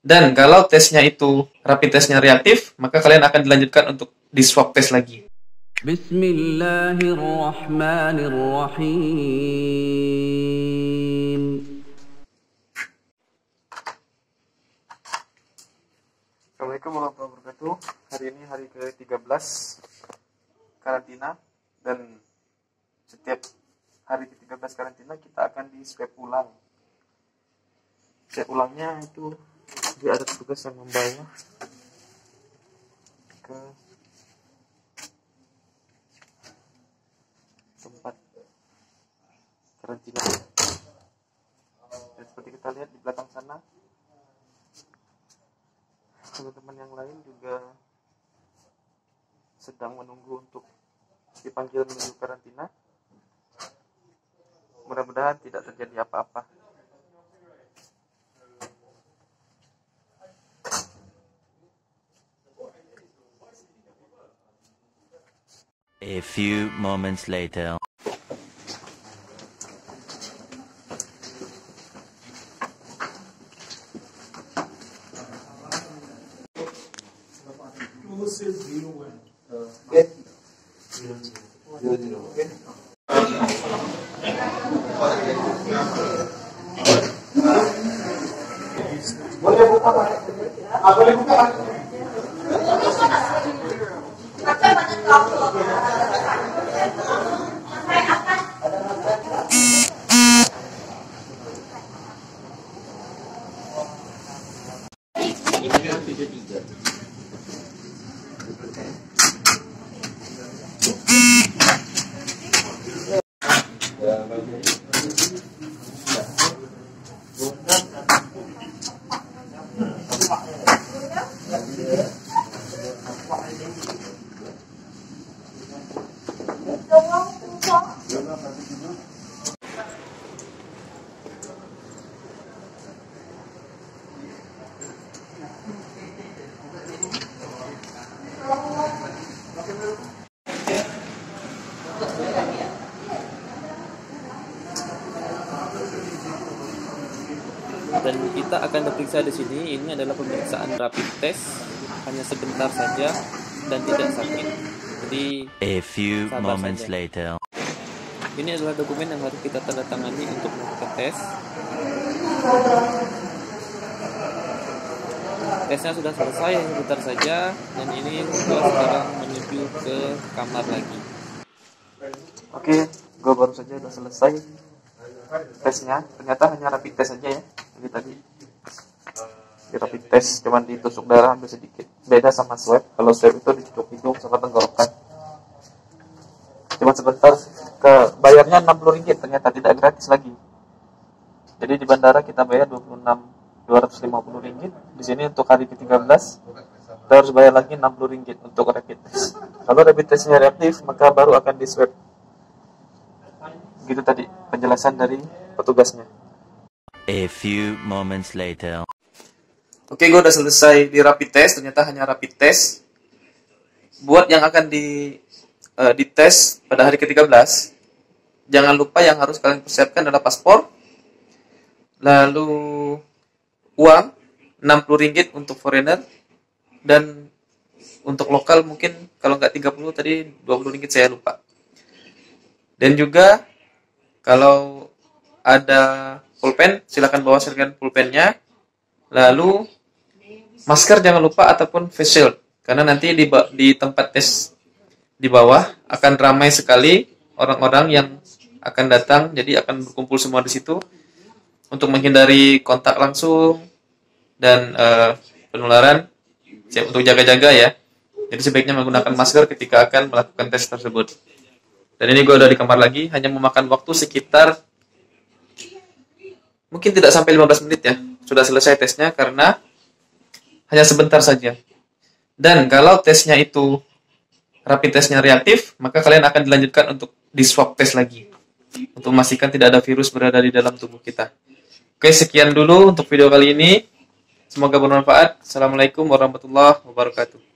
Dan kalau tesnya itu rapid testnya reaktif, maka kalian akan dilanjutkan untuk di swab test lagi. Bismillahirrahmanirrahim. Assalamualaikum warahmatullahi wabarakatuh. Hari ini hari ke-13 karantina, dan setiap hari ke-13 karantina kita akan di swab ulang. Swab ulangnya itu dia ada petugas yang membawa ke tempat karantina. Dan seperti kita lihat di belakang sana, teman-teman yang lain juga sedang menunggu untuk dipanggil menuju karantina. Mudah-mudahan tidak terjadi apa-apa. A few moments later. Boleh buka? Dan kita akan diperiksa di sini. Ini adalah pemeriksaan rapid test, hanya sebentar saja dan tidak sakit. Jadi A few moments saja. later. Ini adalah dokumen yang harus kita tanda tangani untuk melakukan tes. Tesnya sudah selesai, sebentar saja, dan ini kita sekarang menuju ke kamar lagi. Oke, gue baru saja udah selesai tesnya. Ternyata hanya rapid test aja ya. Jadi tadi di rapid test cuman ditusuk darah hampir sedikit. Beda sama swab. Kalau swab itu ditusuk hidung sama tenggorokan. Cuma sebentar. Bayarnya Rp60, ternyata tidak gratis lagi. Jadi di bandara kita bayar Rp250. Di sini untuk hari ke-13 kita harus bayar lagi Rp60 untuk rapid test. Kalau rapid testnya reaktif, maka baru akan di swab. Gitu tadi penjelasan dari petugasnya. A few moments later. Oke, gue udah selesai di rapid test. Ternyata hanya rapid test. Buat yang akan dites pada hari ke-13, jangan lupa yang harus kalian persiapkan adalah paspor, lalu uang Rp60 untuk foreigner, dan untuk lokal mungkin kalau nggak 30 tadi Rp20 saya lupa. Dan juga kalau ada pulpen, silakan bawa sertifikat pulpennya. Lalu masker jangan lupa, ataupun face shield, karena nanti di tempat tes di bawah akan ramai sekali orang-orang yang akan datang, jadi akan berkumpul semua di situ untuk menghindari kontak langsung dan penularan. Siap untuk jaga-jaga ya. Jadi sebaiknya menggunakan masker ketika akan melakukan tes tersebut. Dan ini gue udah di kamar lagi, hanya memakan waktu sekitar mungkin tidak sampai 15 menit ya. Sudah selesai tesnya karena hanya sebentar saja. Dan kalau tesnya itu rapid testnya reaktif, maka kalian akan dilanjutkan untuk di swab test lagi untuk memastikan tidak ada virus berada di dalam tubuh kita. Oke, sekian dulu untuk video kali ini. Semoga bermanfaat. Assalamualaikum warahmatullahi wabarakatuh.